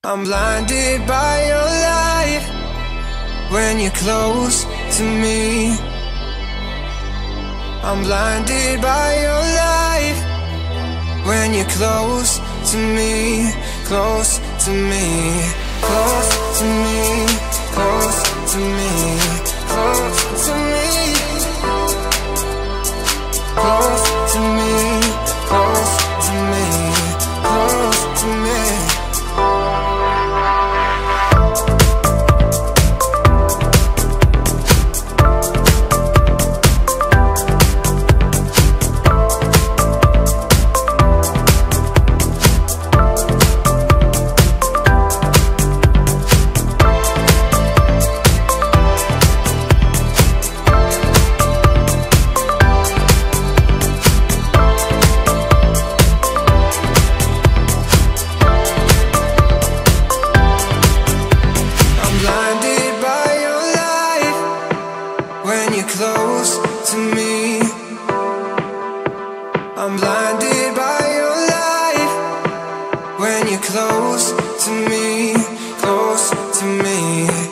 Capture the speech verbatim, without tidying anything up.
I'm blinded by your light when you're close to me. I'm blinded by your light when you're close to me, close to me, close to me, close to me, close to me, close to me, close to me, close to me. Close to me, I'm blinded by your light when you're close to me, close to me.